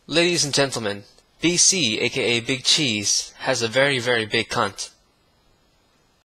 Ladies and gentlemen, BC, aka Big Cheese, has a very big cunt.